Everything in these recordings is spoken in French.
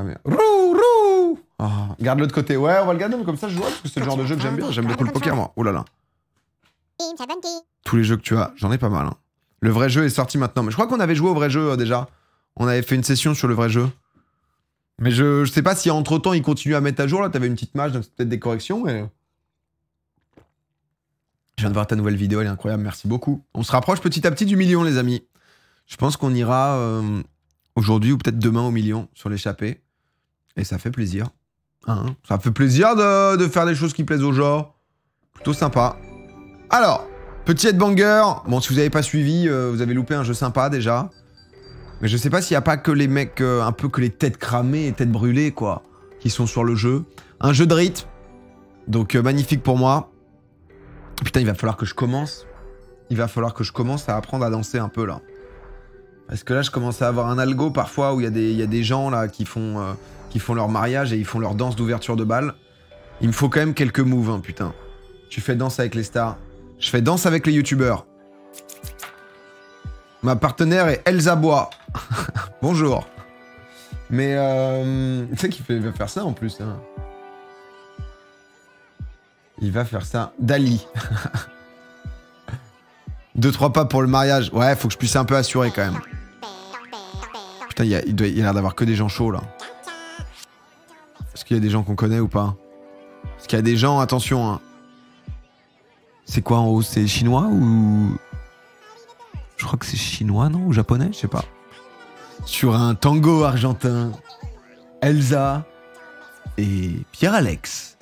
Ouais, mais... Roux. Oh, garde l'autre côté. Ouais, on va le garder, mais comme ça je joue, parce que c'est le genre de jeu que j'aime bien. J'aime beaucoup le poker, moi. Oh là là. Tous les jeux que tu as, j'en ai pas mal. Hein. Le vrai jeu est sorti maintenant. Mais je crois qu'on avait joué au vrai jeu déjà. On avait fait une session sur le vrai jeu. Mais je sais pas si entre-temps, il continue à mettre à jour. Là, t'avais une petite mage, donc c'est peut-être des corrections, mais... Je viens de voir ta nouvelle vidéo, elle est incroyable, merci beaucoup. On se rapproche petit à petit du million, les amis. Je pense qu'on ira aujourd'hui ou peut-être demain au million sur l'échappée. Et ça fait plaisir. Hein, ça fait plaisir de faire des choses qui plaisent aux gens. Plutôt sympa. Alors, petit headbanger. Bon, si vous n'avez pas suivi, vous avez loupé un jeu sympa déjà. Mais je sais pas s'il n'y a pas que les mecs, un peu que les têtes cramées et têtes brûlées, quoi, qui sont sur le jeu. Un jeu de rythme. Donc, magnifique pour moi. Putain, il va falloir que je commence. Il va falloir que je commence à apprendre à danser un peu, là. Parce que là, je commence à avoir un algo, parfois, où il y a des gens, là, qui font leur mariage et ils font leur danse d'ouverture de bal. Il me faut quand même quelques moves, hein, putain. Tu fais danse avec les stars. Je fais danse avec les youtubeurs. Ma partenaire est Elsa Bois. Bonjour. Mais, tu sais qu'il va faire ça, en plus, hein. Il va faire ça. Dali. 2-3 pas pour le mariage. Ouais, faut que je puisse un peu assurer quand même. Putain, il a l'air d'avoir que des gens chauds là. Est-ce qu'il y a des gens qu'on connaît ou pas? Est-ce qu'il y a des gens, attention hein. C'est quoi en haut? C'est chinois ou... Je crois que c'est chinois, non? Ou japonais? Je sais pas. Sur un tango argentin. Elsa et Pierre-Alex.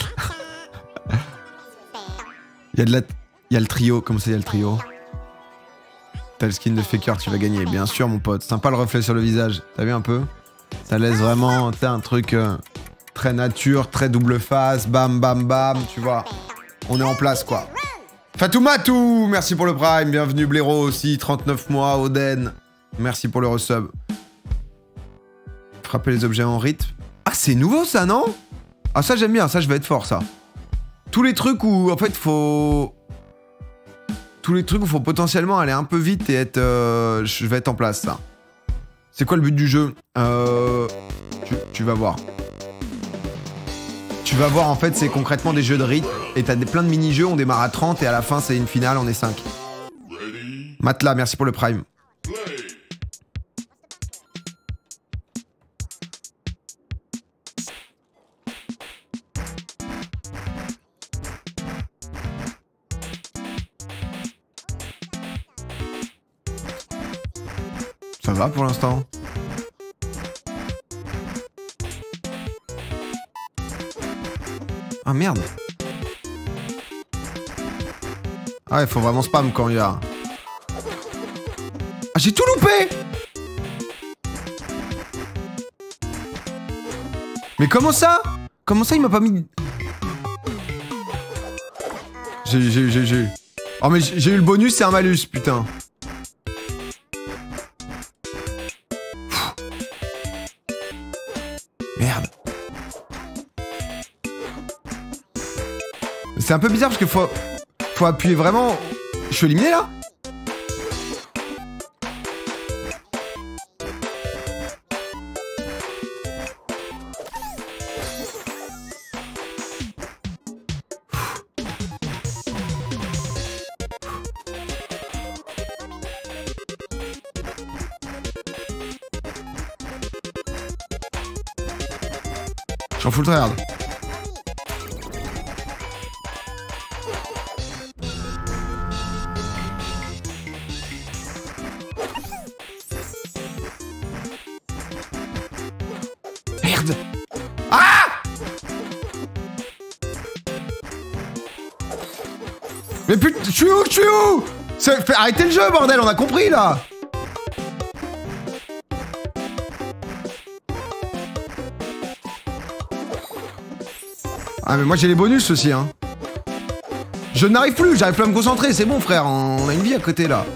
Il y a le trio. Comment ça, il y a le trio? T'as le skin de Faker, tu vas gagner. Bien sûr, mon pote. Sympa le reflet sur le visage. T'as vu un peu? Ça laisse vraiment... T'as un truc très nature, très double face. Bam, bam, bam. Tu vois. On est en place, quoi. Fatoumatou, merci pour le prime. Bienvenue, Blaireau aussi. 39 mois, Oden. Merci pour le resub. Frapper les objets en rythme. Ah, c'est nouveau, ça, non? Ah, ça, j'aime bien. Ça, je vais être fort, ça. Tous les trucs où, en fait, faut... Tous les trucs où faut potentiellement aller un peu vite et être... Je vais être en place, ça. C'est quoi le but du jeu? Tu vas voir. Tu vas voir, en fait, c'est concrètement des jeux de rythme. Et t'as plein de mini-jeux, on démarre à 30 et à la fin, c'est une finale, on est 5. Matelas, merci pour le prime. Ça va pour l'instant. Ah merde. Ah il faut vraiment spam quand il y a... Ah j'ai tout loupé. Mais comment ça? Comment ça il m'a pas mis... J'ai... Oh mais j'ai eu le bonus, c'est un malus, putain. Merde. C'est un peu bizarre parce qu'il faut appuyer vraiment... Je suis éliminé là? Je suis en full tryhard. Merde. Ah! Mais putain, je suis où? Je suis où? Arrêtez le jeu, bordel, on a compris là. Ah mais moi j'ai les bonus aussi hein. Je n'arrive plus, j'arrive plus à me concentrer, c'est bon frère, on a une vie à côté là.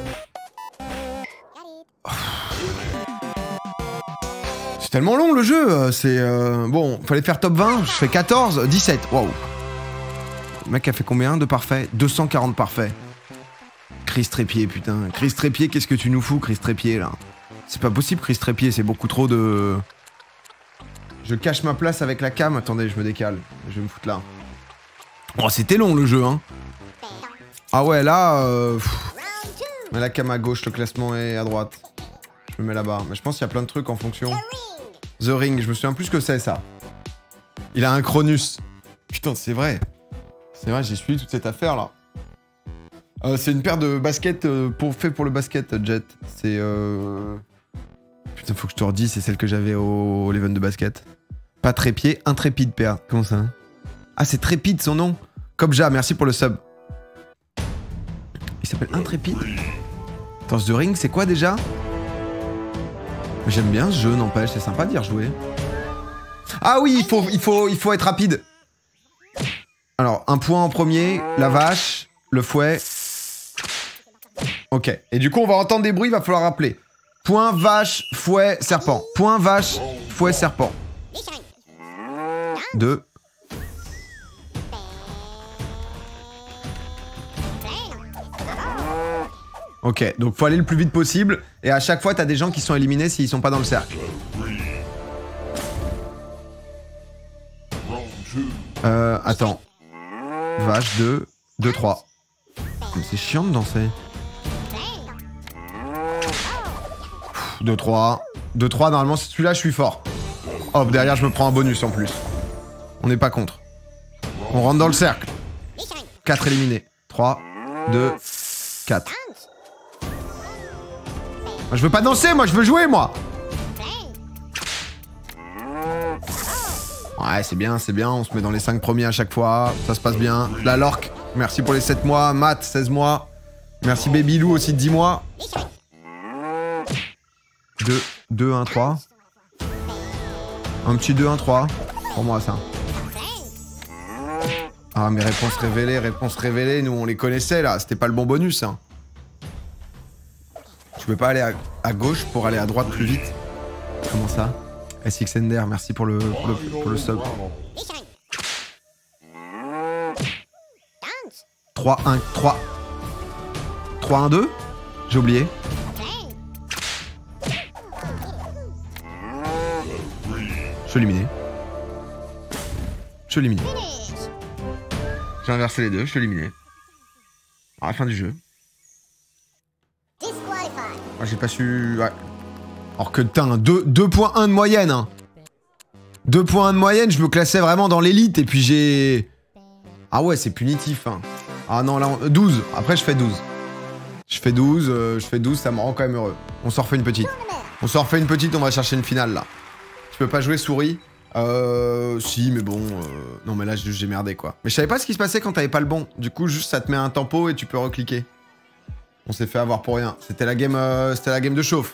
C'est tellement long le jeu, c'est... Bon, fallait faire top 20, je fais 14, 17, waouh. Le mec a fait combien de parfaits? 240 parfaits. Chris Trépied, putain. Chris Trépied, qu'est-ce que tu nous fous, Chris Trépied là? C'est pas possible, Chris Trépied, c'est beaucoup trop de... Je cache ma place avec la cam. Attendez, je me décale. Je vais me foutre là. Oh, c'était long le jeu, hein. Ah ouais, là... Mais la cam à gauche, le classement est à droite. Je me mets là-bas. Mais je pense qu'il y a plein de trucs en fonction. The Ring, je me souviens plus ce que c'est, ça. Il a un Cronus. Putain, c'est vrai. C'est vrai, j'ai suivi toute cette affaire-là. C'est une paire de baskets fait pour le basket, Jet. C'est... Putain, faut que je te redise, c'est celle que j'avais au l'event de basket. Pas trépied, intrépide, paire. Comment ça? Ah, c'est Trépide, son nom. Kobja, merci pour le sub. Il s'appelle Intrépide. Attends, The Ring, c'est quoi déjà? J'aime bien ce jeu, n'empêche, c'est sympa d'y rejouer. Ah oui, il faut être rapide. Alors, un point en premier, la vache, le fouet. Ok. Et du coup, on va entendre des bruits, il va falloir rappeler. Point, vache, fouet, serpent. Point, vache, fouet, serpent. 2. Ok, donc faut aller le plus vite possible. Et à chaque fois, t'as des gens qui sont éliminés s'ils sont pas dans le cercle. Attends. Vache, 2, 2, 3. C'est chiant de danser. 2, 3. 2, 3, normalement, c'est celui-là, je suis fort. Hop, derrière, je me prends un bonus en plus. On n'est pas contre. On rentre dans le cercle. 4 éliminés. 3, 2, 4. Je veux pas danser, moi, je veux jouer, moi. Ouais, c'est bien, on se met dans les 5 premiers à chaque fois, ça se passe bien. La Lorque, merci pour les 7 mois. Matt, 16 mois. Merci Babylou aussi de 10 mois. 2, 2, 1, 3. Un petit 2, 1, 3. Pour moi, ça. Ah, mais réponses révélées, nous on les connaissait là, c'était pas le bon bonus, hein. Tu peux pas aller à gauche pour aller à droite plus vite? Comment ça? SXNDR, merci pour le sub. 3, 1, 3. 3, 1, 2. J'ai oublié. Je suis éliminé. Je suis éliminé. J'ai inversé les deux, je suis éliminé. À la fin du jeu. Ah, j'ai pas su... Ouais. Alors que, putain, 2.1 de moyenne, hein. 2.1 de moyenne, je me classais vraiment dans l'élite, et puis j'ai... Ah ouais, c'est punitif, hein. Ah non, là, 12. Après, je fais 12. Je fais 12, ça me rend quand même heureux. On s'en refait une petite. On va chercher une finale, là. Tu peux pas jouer souris? Si, mais bon... Non, mais là, j'ai merdé, quoi. Mais je savais pas ce qui se passait quand t'avais pas le bon. Du coup, juste, ça te met un tempo et tu peux recliquer. On s'est fait avoir pour rien. C'était la game de chauffe.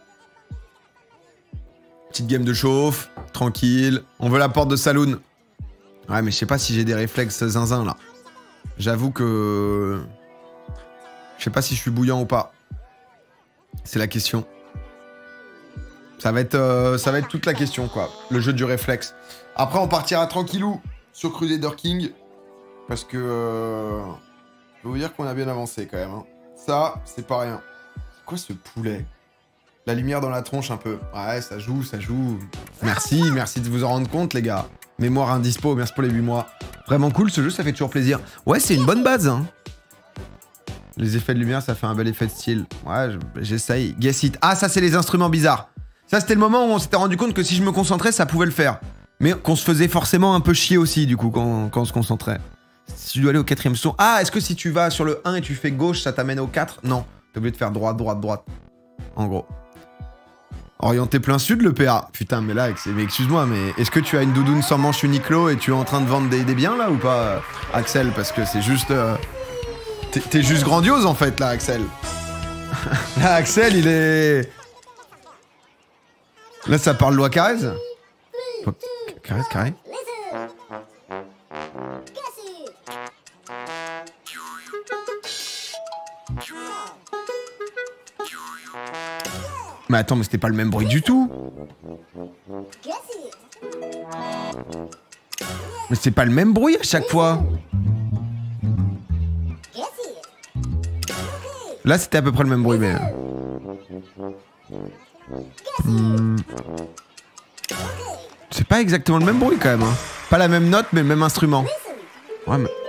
Petite game de chauffe, tranquille. On veut la porte de saloon. Ouais, mais je sais pas si j'ai des réflexes zinzin, là. J'avoue que... Je sais pas si je suis bouillant ou pas. C'est la question. Ça va être toute la question, quoi. Le jeu du réflexe. Après, on partira tranquillou sur Crusader King. Parce que... je peux vous dire qu'on a bien avancé, quand même, hein. Ça, c'est pas rien. C'est quoi ce poulet? La lumière dans la tronche un peu. Ouais, ça joue. Merci de vous en rendre compte, les gars. Mémoire indispo, merci pour les 8 mois. Vraiment cool, ce jeu, ça fait toujours plaisir. Ouais, c'est une bonne base, hein. Les effets de lumière, ça fait un bel effet de style. Ouais, j'essaye. Guess it. Ah, ça, c'est les instruments bizarres. Ça, c'était le moment où on s'était rendu compte que si je me concentrais, ça pouvait le faire. Mais qu'on se faisait forcément un peu chier aussi, du coup, quand on se concentrait. Si tu dois aller au 4ème son... Ah, est-ce que si tu vas sur le 1 et tu fais gauche, ça t'amène au 4? Non. T'es obligé de faire droite. En gros. Orienté plein sud, le PA. Putain, mais là, mais excuse-moi, mais est-ce que tu as une doudoune sans manche Uniqlo et tu es en train de vendre des biens, là, ou pas, Axel? Parce que c'est juste... T'es juste grandiose, en fait, là, Axel. Là, Axel, il est... Là, ça parle loi Carrez. Carré. Mais attends, mais c'était pas le même bruit du tout. Mais c'est pas le même bruit à chaque fois. Là, c'était à peu près le même bruit, mais... C'est pas exactement le même bruit quand même. Hein. Pas la même note, mais le même instrument. Ouais, mais...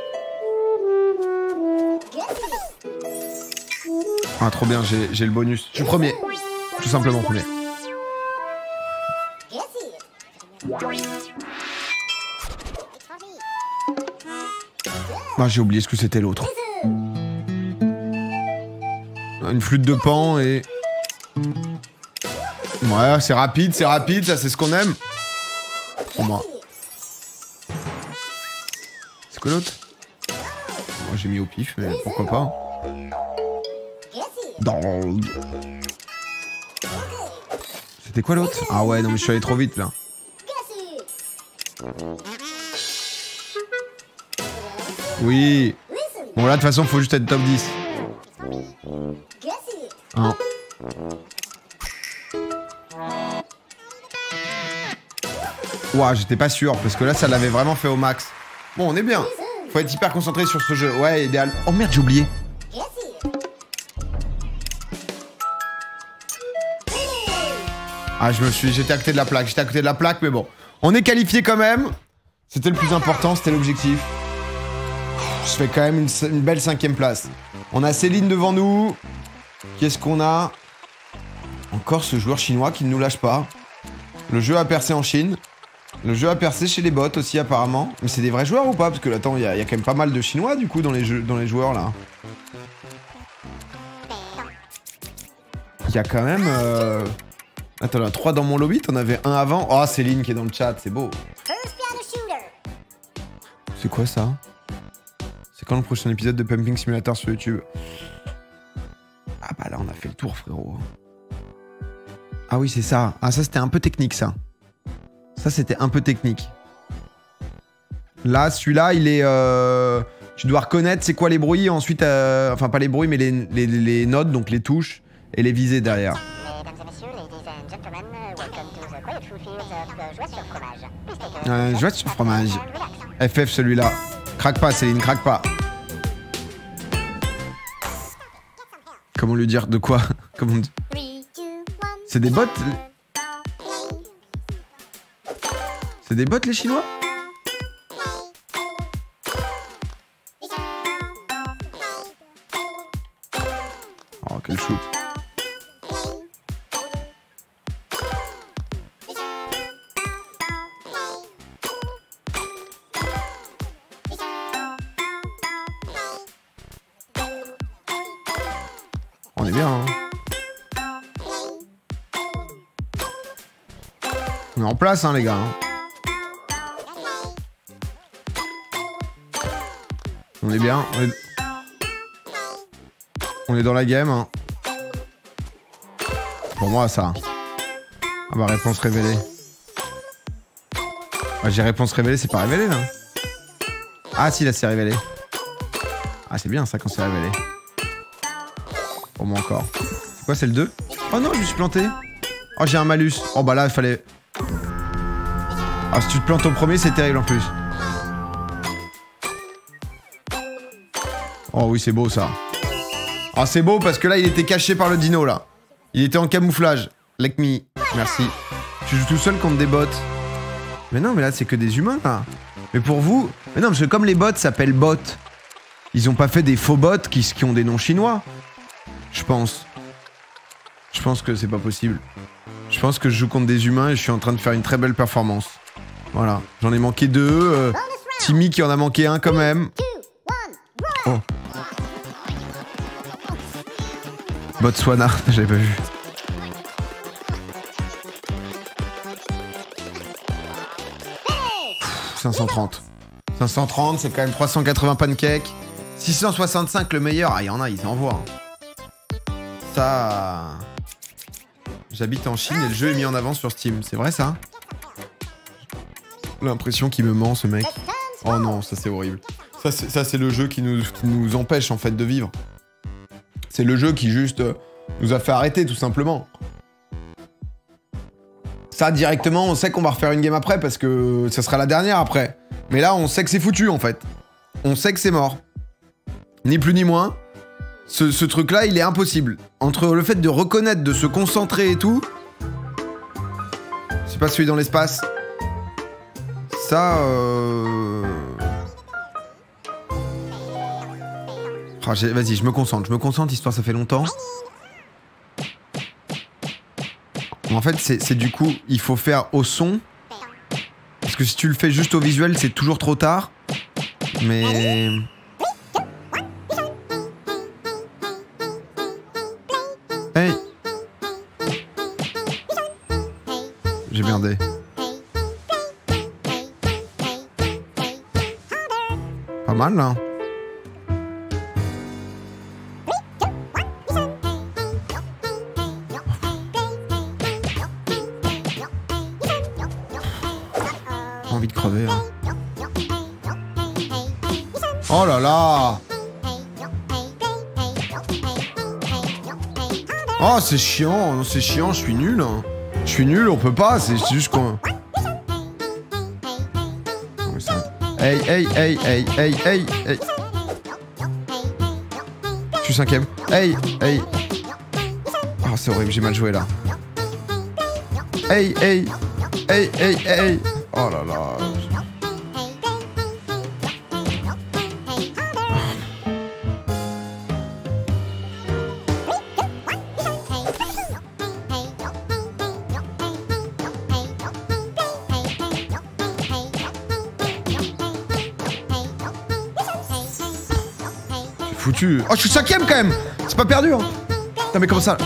Ah, trop bien, j'ai le bonus. Je suis premier. Tout simplement premier. Ah, j'ai oublié ce que c'était l'autre. Une flûte de Pan et... Ouais, c'est rapide, ça c'est ce qu'on aime. Pour moi. C'est quoi l'autre? Moi j'ai mis au pif, mais pourquoi pas. C'était quoi l'autre? Ah ouais, non mais je suis allé trop vite là. Oui. Bon là de toute façon faut juste être top 10. Hein. Ouah, j'étais pas sûr, parce que là, ça l'avait vraiment fait au max. Bon, on est bien. Faut être hyper concentré sur ce jeu. Ouais, idéal. Oh merde, j'ai oublié. Ah, j'étais à côté de la plaque, mais bon. On est qualifié quand même. C'était le plus important, c'était l'objectif. Je fais quand même une belle 5e place. On a Céline devant nous. Qu'est-ce qu'on a? Encore ce joueur chinois qui ne nous lâche pas. Le jeu a percé en Chine. Le jeu a percé chez les bots aussi apparemment. Mais c'est des vrais joueurs ou pas? Parce que attends, il y a quand même pas mal de Chinois du coup dans les joueurs là. Il y a quand même... Attends, là, 3 dans mon lobby, t'en avais un avant. Oh, Céline qui est dans le chat, c'est beau. C'est quoi ça? C'est quand le prochain épisode de Pumping Simulator sur YouTube? Ah bah là, on a fait le tour, frérot. Ah oui, c'est ça. Ah, ça, c'était un peu technique, ça. Ça, c'était un peu technique. Là, celui-là, il est... Tu dois reconnaître c'est quoi les bruits, ensuite... Enfin, pas les bruits, mais les notes, donc les touches, et les visées derrière. Jouet sur fromage. FF, celui-là. Craque pas, Céline, craque pas. Comment lui dire de quoi? Comment on dit? C'est des bots? C'est des bots les Chinois? Oh quel shoot. On est bien hein. On est en place hein les gars hein. On est bien, on est dans la game. Hein. Pour moi, ça. Ah bah, réponse révélée. Ah, j'ai réponse révélée, c'est pas révélé, là. Ah, si, là, c'est révélé. Ah, c'est bien, ça, quand c'est révélé. Pour moi, encore. C'est quoi, c'est le 2? Oh non, je me suis planté. Oh, j'ai un malus. Oh, bah là, il fallait... Ah, si tu te plantes au premier, c'est terrible, en plus. Oh oui, c'est beau ça. Ah, c'est beau parce que là, il était caché par le dino, là. Il était en camouflage. Like me. Merci. Tu joues tout seul contre des bots. Mais non, mais là, c'est que des humains, là. Mais pour vous... Mais non, parce que comme les bots s'appellent bots, ils ont pas fait des faux bots qui ont des noms chinois. Je pense. Je pense que c'est pas possible. Je pense que je joue contre des humains et je suis en train de faire une très belle performance. Voilà. J'en ai manqué 2. Timmy qui en a manqué un quand même. Oh. Botswana, j'avais pas vu. Pff, 530. 530, c'est quand même 380 pancakes. 665 le meilleur. Ah, il y en a, ils envoient. Ça... J'habite en Chine et le jeu est mis en avant sur Steam. C'est vrai ça? L'impression qu'il me ment ce mec. Oh non, ça c'est horrible. Ça c'est le jeu qui nous empêche en fait de vivre. C'est le jeu qui juste nous a fait arrêter tout simplement. Ça directement, on sait qu'on va refaire une game après parce que ça sera la dernière après. Mais là, on sait que c'est foutu en fait. On sait que c'est mort. Ni plus ni moins. Ce truc-là, il est impossible. Entre le fait de reconnaître, de se concentrer et tout... C'est pas celui dans l'espace. ça... Oh, vas-y, je me concentre, histoire ça fait longtemps. En fait, c'est du coup, il faut faire au son. Parce que si tu le fais juste au visuel, c'est toujours trop tard. Mais... Hey! J'ai merdé. Pas mal, là. Envie de crever, hein. Oh là là! Oh, c'est chiant, non, c'est chiant, je suis nul. Hein. Je suis nul, on peut pas, c'est juste qu'on... Hey, hey, hey, hey, hey, hey, hey. Je suis cinquième. Hey, hey. Oh, c'est horrible, j'ai mal joué là. Hey, hey, hey, hey, hey. Oh là là. Foutu. Oh, je suis cinquième quand même. C'est pas perdu, hein. Putain, mais comment ça?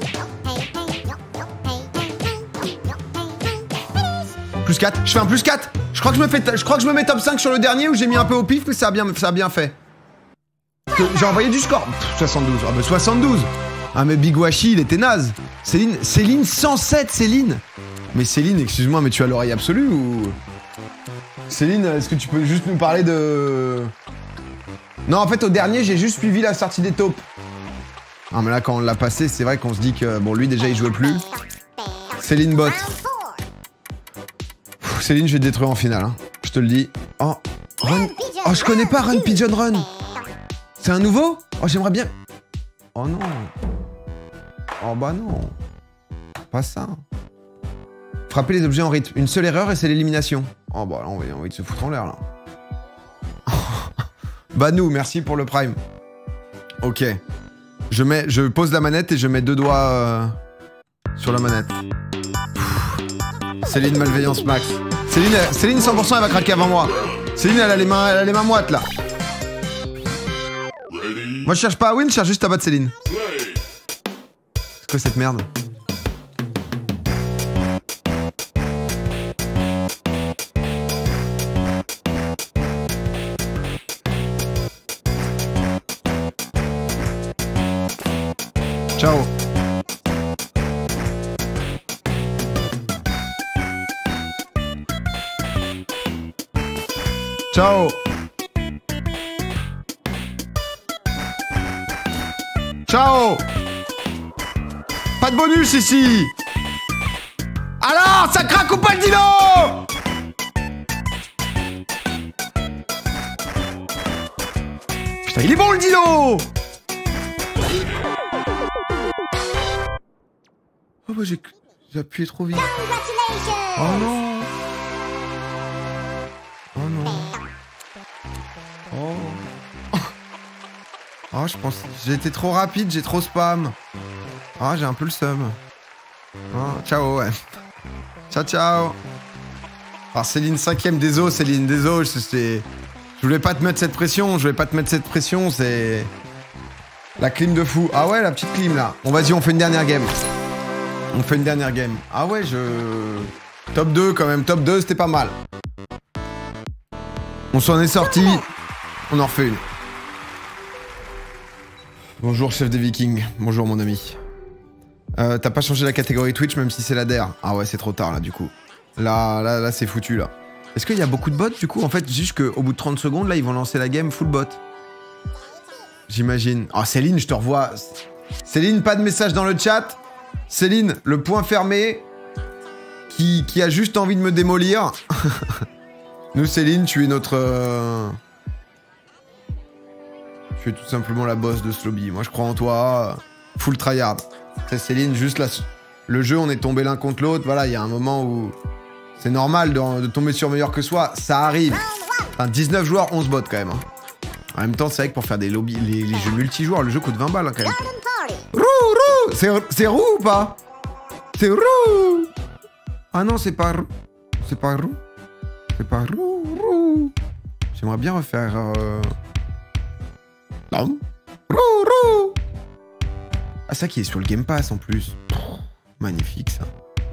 Plus 4. Je fais un plus 4. Je crois que je me mets top 5 sur le dernier où j'ai mis un peu au pif, mais ça a bien fait. J'ai envoyé du score. Pff, 72. Ah bah 72. Ah mais Big Washi, il était naze. Céline 107, Céline. Mais Céline, excuse-moi, mais tu as l'oreille absolue ou... Céline, est-ce que tu peux juste nous parler de... Non, en fait, au dernier, j'ai juste suivi la sortie des taupes. Ah, mais là, quand on l'a passé, c'est vrai qu'on se dit que... Bon, lui, déjà, il jouait plus. Céline bot. Céline, je vais te détruire en finale, hein. Je te le dis. Oh, Run... Oh, je connais pas Run Pigeon Run. C'est un nouveau? Oh, j'aimerais bien... Oh, non. Oh, bah non. Pas ça. Frapper les objets en rythme. Une seule erreur et c'est l'élimination. Oh, bah là, on va envie de se foutre en l'air, là. Banou, merci pour le prime. Ok. Je pose la manette et je mets 2 doigts sur la manette. Céline, malveillance max. Céline 100% elle va craquer avant moi. Céline elle a les mains moites là. Moi je cherche pas à win, je cherche juste à battre Céline. C'est quoi cette merde? Ciao. Ciao. Ciao. Pas de bonus ici. Alors, ça craque ou pas le dino? Putain, il est bon le dino. Oh bah j'ai appuyé trop vite. Oh non. Oh non. Oh. Oh, je pense... J'ai été trop rapide, j'ai trop spam. Ah, j'ai un peu le seum. Oh, ciao, ouais. Ciao, ciao. Alors Céline 5ème, désolé Céline, désolé, je voulais pas te mettre cette pression, c'est... La clim de fou. Ah ouais, la petite clim là. Bon, vas-y, on fait une dernière game. Ah ouais, Top 2 quand même, top 2, c'était pas mal. On s'en est sorti. On en refait une. Bonjour, chef des Vikings. Bonjour, mon ami. T'as pas changé la catégorie Twitch, même si c'est la DER. Ah ouais, c'est trop tard, là, du coup. Là, c'est foutu, là. Est-ce qu'il y a beaucoup de bots, du coup? En fait, juste qu'au bout de 30 secondes, là, ils vont lancer la game full bot. J'imagine. Ah, Céline, je te revois. Céline, pas de message dans le chat. Céline, le point fermé, qui a juste envie de me démolir. Nous, Céline, tu es notre... Tu es tout simplement la boss de ce lobby. Moi, je crois en toi. Full tryhard. C'est Céline, juste là... Le jeu, on est tombé l'un contre l'autre. Voilà, il y a un moment où... C'est normal de tomber sur meilleur que soi, ça arrive. Enfin, 19 joueurs, 11 bots quand même. Hein. En même temps, c'est vrai que pour faire des lobbies, les jeux multijoueurs, le jeu coûte 20 balles hein, quand même. Roux, c'est roux ou pas? C'est roux. Ah non, c'est pas roux. C'est pas roux. C'est pas roux. J'aimerais bien refaire... Non. Roux. Ah, ça qui est sur le Game Pass en plus. Magnifique ça.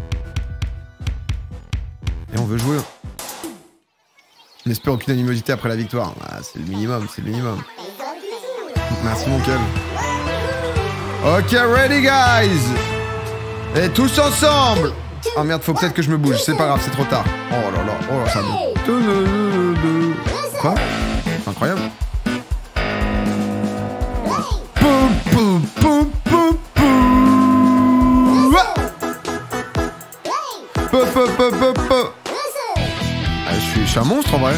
Et on veut jouer. On espère aucune animosité après la victoire. Ah, c'est le minimum, c'est le minimum. Merci mon Kel. Ok, ready guys. Et tous ensemble. Oh merde, faut peut-être que je me bouge. C'est pas grave, c'est trop tard. Oh là là, ça me... Quoi? C'est incroyable. Je suis un monstre en vrai.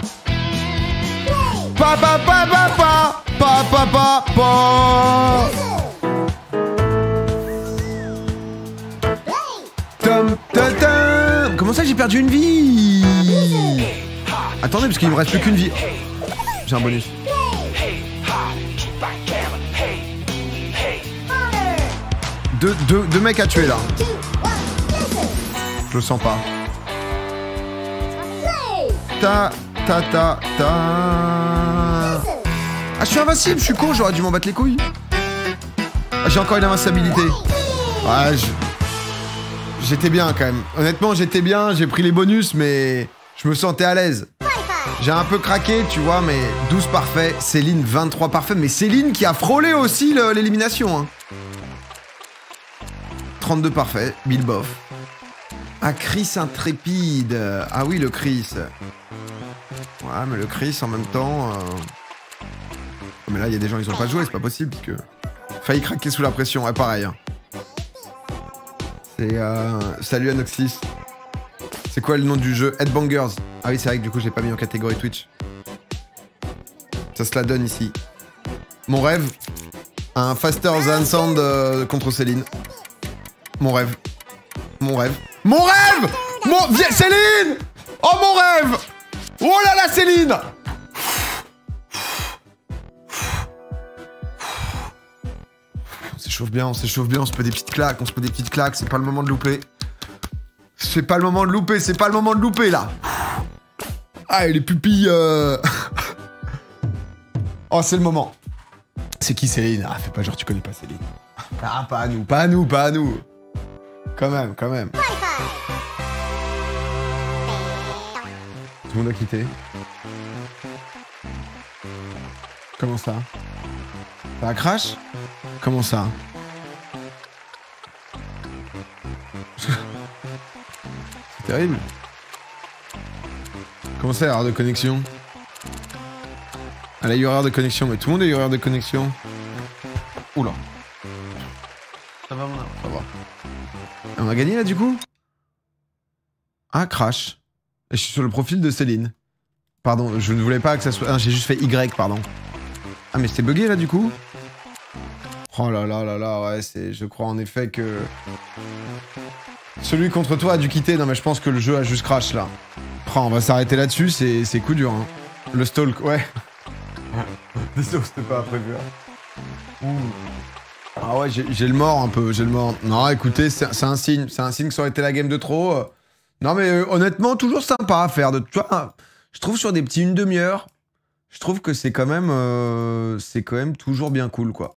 Comment ça j'ai perdu une vie? Attendez parce qu'il me reste plus qu'une vie. J'ai un bonus. Deux mecs à tuer là. Je le sens pas. Ah, je suis invincible, je suis con, j'aurais dû m'en battre les couilles. Ah, j'ai encore une invincibilité. Ouais, j'étais bien quand même. Honnêtement, j'étais bien, j'ai pris les bonus, mais je me sentais à l'aise. J'ai un peu craqué, tu vois, mais 12 parfaits. Céline, 23 parfaits. Mais Céline qui a frôlé aussi l'élimination. Hein. 32 parfaits, Bill Boff. Ah, Chris intrépide. Ah oui, le Chris. Ouais, mais le Chris, en même temps... Mais là, il y a des gens, ils ont pas joué, c'est pas possible. Que... Failli craquer sous la pression, ouais, pareil. Hein. C'est... Salut Anoxys. C'est quoi le nom du jeu? Headbangers. Ah oui, c'est vrai que du coup, j'ai pas mis en catégorie Twitch. Ça se la donne ici. Mon rêve, un Faster Than Sound contre Céline. Mon rêve. Mon rêve. Mon rêve! Céline! Oh, mon rêve! Oh là là, Céline! On s'échauffe bien, on se fait des petites claques, c'est pas le moment de louper. C'est pas le moment de louper, là. Ah, et les pupilles... Oh, c'est le moment. C'est qui Céline? Ah, fais pas genre tu connais pas Céline. Ah, pas à nous. Quand même. Tout le monde a quitté. Comment ça? Ça a crash? Comment ça? C'est terrible. Comment ça, erreur de connexion? Elle a eu erreur de connexion, mais tout le monde a eu erreur de connexion. Oula. Ça va, ça va. On a gagné là du coup? Ah, crash. Et je suis sur le profil de Céline. Pardon, je ne voulais pas que ça soit... Ah, j'ai juste fait Y, pardon. Ah, mais c'était bugué là du coup? Oh là là là là, ouais, c'est... Je crois en effet que... Celui contre toi a dû quitter. Non mais je pense que le jeu a juste crash là. Oh, on va s'arrêter là-dessus, c'est coup dur. Hein. Le stalk, ouais. Désolé, c'était pas prévu. Hein. Ah ouais, j'ai le mort un peu, j'ai le mort. Non, écoutez, c'est un signe. C'est un signe que ça aurait été la game de trop. Non mais honnêtement, toujours sympa à faire. Tu vois, je trouve sur des petits une demi-heure, je trouve que c'est quand même toujours bien cool, quoi.